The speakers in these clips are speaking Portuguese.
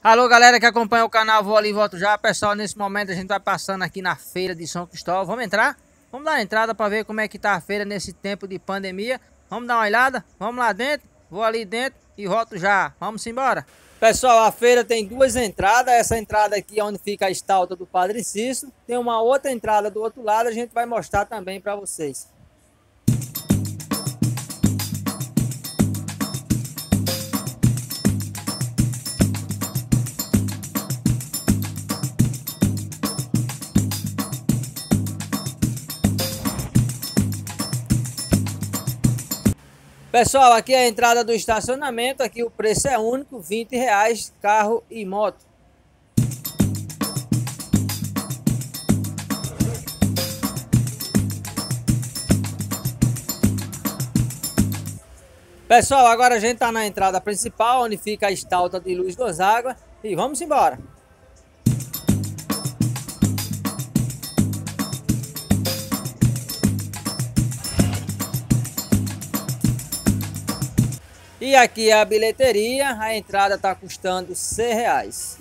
Alô, galera que acompanha o canal Vou Ali Volto Já. Pessoal, nesse momento a gente vai passando aqui na feira de São Cristóvão. Vamos entrar? Vamos dar uma entrada para ver como é que tá a feira nesse tempo de pandemia. Vamos dar uma olhada? Vamos lá dentro? Vou ali dentro e volto já. Vamos embora? Pessoal, a feira tem duas entradas. Essa entrada aqui é onde fica a estalta do Padre Cícero. Tem uma outra entrada do outro lado, a gente vai mostrar também para vocês. Pessoal, aqui é a entrada do estacionamento. Aqui o preço é único, R$20, carro e moto. Pessoal, agora a gente está na entrada principal, onde fica a estalta de Luiz Gonzaga. E vamos embora. E aqui é a bilheteria, a entrada está custando R$100.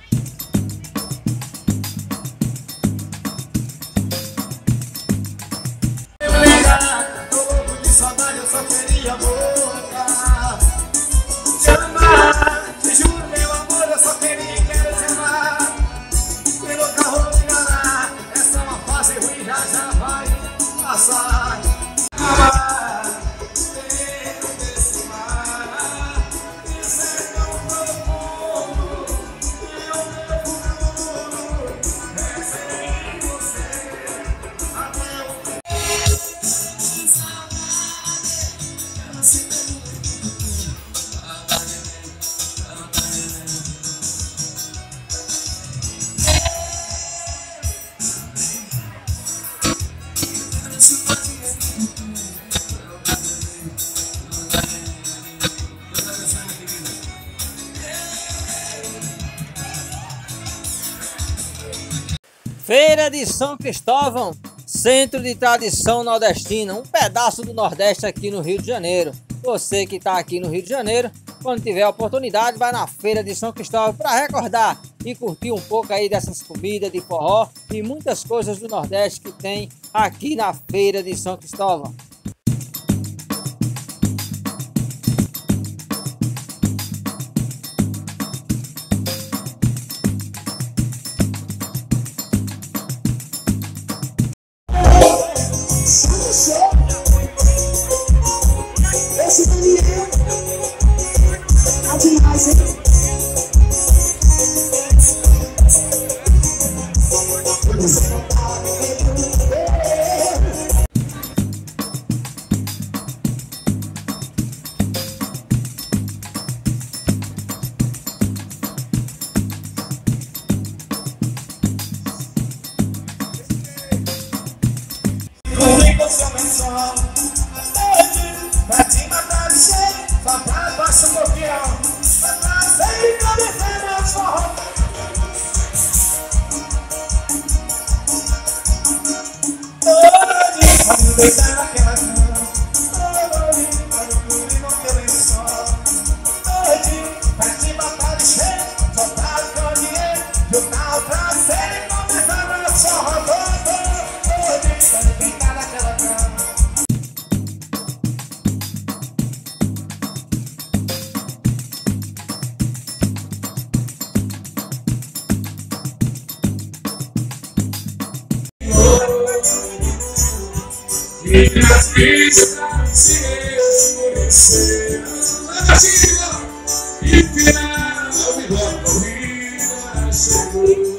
Feira de São Cristóvão, centro de tradição nordestina, um pedaço do Nordeste aqui no Rio de Janeiro. Você que está aqui no Rio de Janeiro, quando tiver a oportunidade, vai na Feira de São Cristóvão para recordar e curtir um pouco aí dessas comidas de forró e muitas coisas do Nordeste que tem aqui na Feira de São Cristóvão. E as pistas se esmoreceram na tira e final a corrida chegou.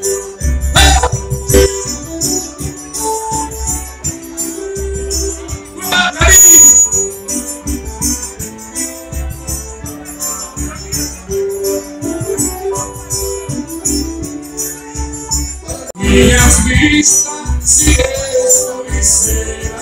E as pistas se esmoreceram.